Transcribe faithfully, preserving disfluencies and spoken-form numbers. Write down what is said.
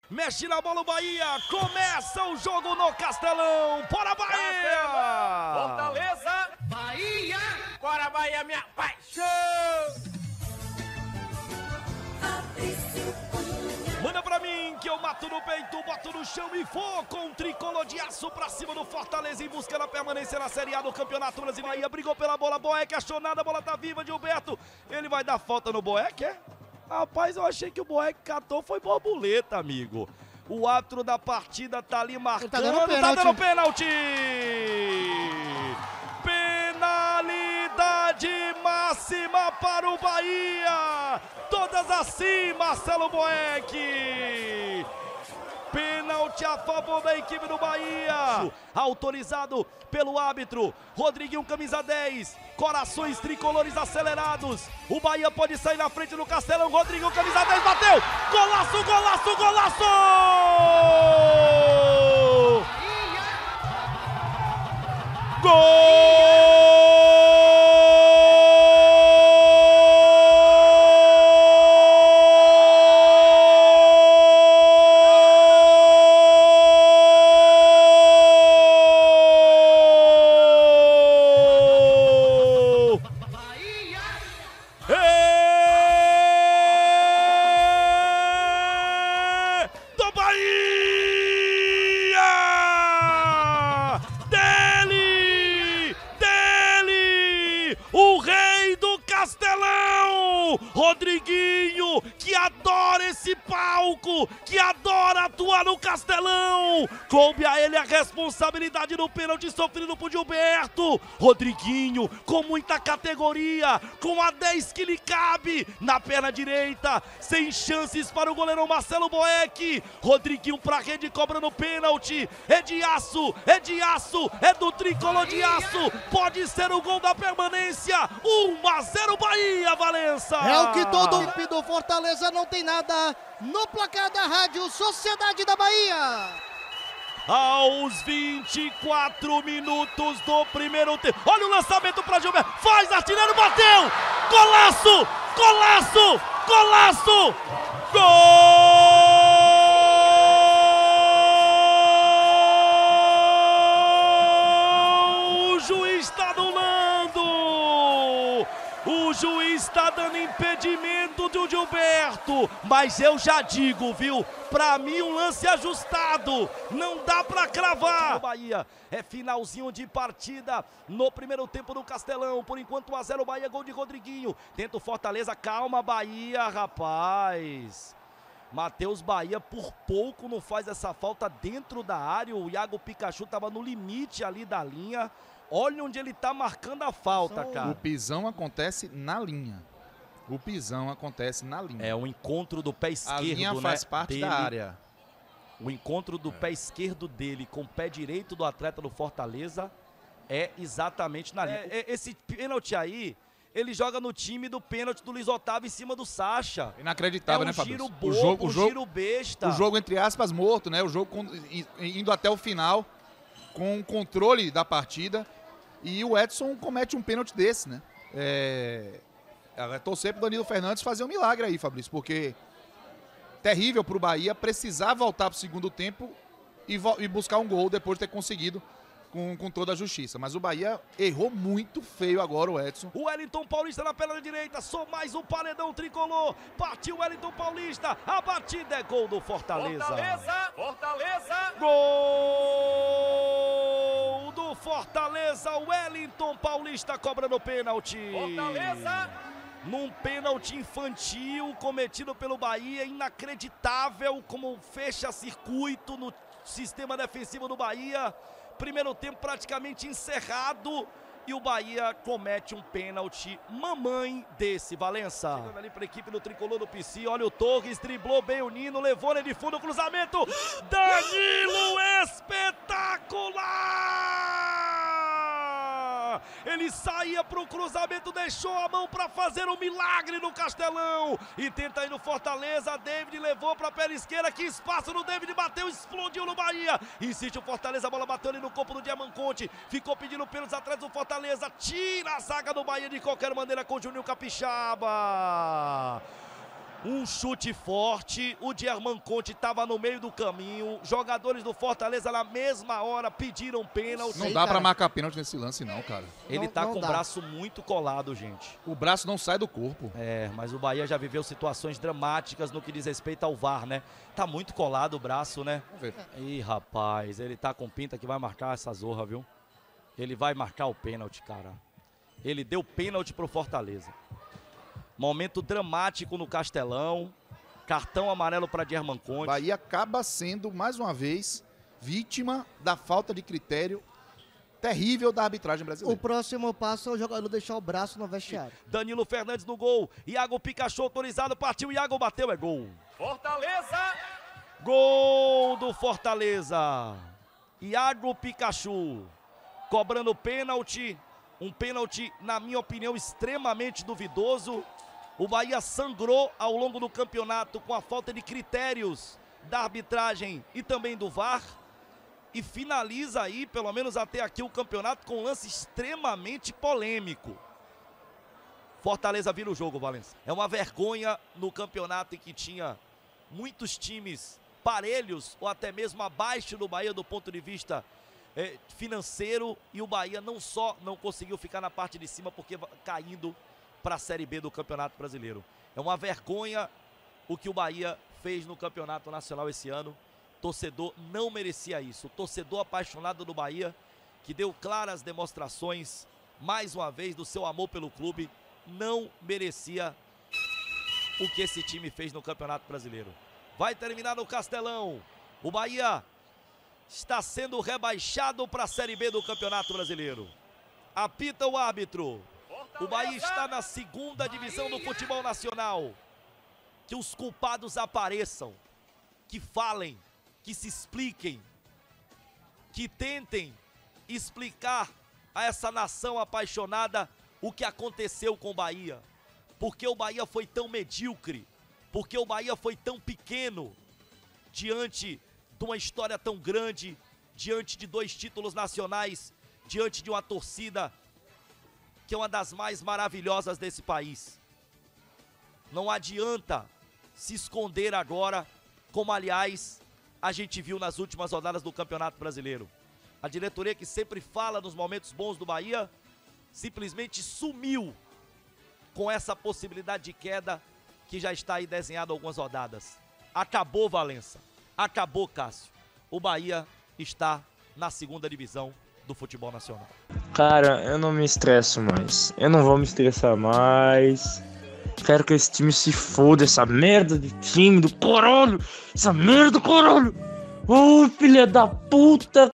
Mexe na bola o Bahia, começa o jogo no Castelão, bora Bahia! Fortaleza, Bahia, bora Bahia, minha paixão! Manda pra mim que eu mato no peito, boto no chão e vou com um tricolor de aço pra cima do Fortaleza em busca da permanência na Série A do Campeonato Brasileiro. Bahia brigou pela bola, Boeck achou nada, a bola tá viva de Gilberto, ele vai dar falta no Boeck, é? Rapaz, eu achei que o Boeck catou, foi borboleta, amigo. O árbitro da partida tá ali marcando, tá dando pênalti. Tá dando pênalti. Penalidade máxima para o Bahia. Todas assim, Marcelo Boeck. Pênalti a favor da equipe do Bahia. Autorizado pelo árbitro. Rodriguinho, camisa dez. Corações tricolores acelerados. O Bahia pode sair na frente do Castelão. Rodriguinho, camisa dez, bateu. Golaço, golaço, golaço! Gol! O rei do Castelão, Rodriguinho, que adora esse palco, que adora atuar no Castelão. Coube a ele a responsabilidade do pênalti sofrido por Gilberto. Rodriguinho, com muita categoria, com a dez que lhe cabe, na perna direita, sem chances para o goleirão Marcelo Boeck. Rodriguinho pra rede, cobrando pênalti. É de aço, é de aço, é do tricolor de aço. Pode ser o gol da permanência. um a zero Bahia, Valença! É o que todo mundo do Fortaleza não tem nada no placar da Rádio Sociedade da Bahia. Aos vinte e quatro minutos do primeiro tempo. Olha o lançamento para Gilberto. Faz, artilheiro, bateu! Golaço! Golaço! Golaço! Gol! O juiz está anulando! O juiz está dando impedimento do Gilberto, mas eu já digo, viu? Pra mim um lance ajustado, não dá pra cravar. O Bahia é finalzinho de partida no primeiro tempo do Castelão. Por enquanto um a zero Bahia, gol de Rodriguinho. Tenta o Fortaleza, calma Bahia, rapaz. Matheus Bahia por pouco não faz essa falta dentro da área. O Iago Pikachu tava no limite ali da linha. Olha onde ele tá marcando a falta, cara. O pisão acontece na linha. O pisão acontece na linha. É o encontro do pé esquerdo, a linha né, faz parte dele, da área. O encontro do é. pé esquerdo dele com o pé direito do atleta do Fortaleza é exatamente na linha. É, esse pênalti aí, ele joga no time do pênalti do Luiz Otávio em cima do Sacha. Inacreditável, é um né, Fabrício? Giro bobo, o jogo, o jogo, um giro besta. O jogo, entre aspas, morto, né? O jogo indo até o final, com o controle da partida. E o Edson comete um pênalti desse, né? É... é torcer pro Danilo Fernandes fazer um milagre aí, Fabrício, porque terrível pro Bahia precisar voltar pro segundo tempo e, e buscar um gol depois de ter conseguido com, com toda a justiça. Mas o Bahia errou muito feio agora, o Edson. O Wellington Paulista na perna direita, só mais um paredão tricolor. Partiu o Wellington Paulista, a batida é gol do Fortaleza. Fortaleza, Fortaleza, gol do Fortaleza, Wellington Paulista cobrando pênalti. Fortaleza. Num pênalti infantil cometido pelo Bahia, inacreditável como fecha circuito no sistema defensivo do Bahia. Primeiro tempo praticamente encerrado e o Bahia comete um pênalti mamãe desse, Valença. Chegando ali para a equipe do tricolor do P C, olha o Torres, driblou bem o Nino, levou ele de fundo, cruzamento, Danilo, espetacular! Ele saía para o cruzamento, deixou a mão para fazer um milagre no Castelão. E tenta ir no Fortaleza, David levou para a perna esquerda, que espaço no David, bateu, explodiu no Bahia. Insiste o Fortaleza, a bola bateu ali no corpo do Diamanconte, ficou pedindo pelos atrás do Fortaleza, tira a zaga do Bahia de qualquer maneira com o Juninho Capixaba. Um chute forte, o German Conte estava no meio do caminho, jogadores do Fortaleza na mesma hora pediram pênalti. Não dá pra marcar pênalti nesse lance não, cara. Ele Não- tá não com dá. o braço muito colado, gente. O braço não sai do corpo. É, mas o Bahia já viveu situações dramáticas no que diz respeito ao V A R, né? Tá muito colado o braço, né? Vamos ver. Ih, rapaz, ele tá com pinta que vai marcar essa zorra, viu? Ele vai marcar o pênalti, cara. Ele deu pênalti pro Fortaleza. Momento dramático no Castelão. Cartão amarelo para German Conte. Bahia acaba sendo, mais uma vez, vítima da falta de critério terrível da arbitragem O brasileira. próximo passo é o jogador deixar o braço no vestiário. Danilo Fernandes no gol. Iago Pikachu autorizado, partiu. Iago bateu, é gol. Fortaleza! Gol do Fortaleza. Iago Pikachu cobrando pênalti. Um pênalti, na minha opinião, extremamente duvidoso. O Bahia sangrou ao longo do campeonato com a falta de critérios da arbitragem e também do V A R. E finaliza aí, pelo menos até aqui, o campeonato com um lance extremamente polêmico. Fortaleza vira o jogo, Valença. É uma vergonha no campeonato em que tinha muitos times parelhos ou até mesmo abaixo do Bahia do ponto de vista é, financeiro. E o Bahia não só não conseguiu ficar na parte de cima porque caindo para a Série B do Campeonato Brasileiro. É uma vergonha o que o Bahia fez no Campeonato Nacional esse ano. Torcedor não merecia isso. O torcedor apaixonado do Bahia, que deu claras demonstrações, mais uma vez, do seu amor pelo clube, não merecia o que esse time fez no Campeonato Brasileiro. Vai terminar no Castelão. O Bahia está sendo rebaixado para a Série B do Campeonato Brasileiro. Apita o árbitro. O Bahia está na segunda divisão do futebol nacional. Que os culpados apareçam, que falem, que se expliquem, que tentem explicar a essa nação apaixonada o que aconteceu com o Bahia. Porque o Bahia foi tão medíocre, porque o Bahia foi tão pequeno diante de uma história tão grande, diante de dois títulos nacionais, diante de uma torcida que é uma das mais maravilhosas desse país. Não adianta se esconder agora, como aliás a gente viu nas últimas rodadas do Campeonato Brasileiro. A diretoria que sempre fala nos momentos bons do Bahia, simplesmente sumiu com essa possibilidade de queda que já está aí desenhada algumas rodadas. Acabou, Valença. Acabou, Cássio. O Bahia está na segunda divisão do futebol nacional. Cara, eu não me estresso mais. Eu não vou me estressar mais. Quero que esse time se foda, essa merda de time do caralho. Essa merda do caralho. Ô, filha da puta.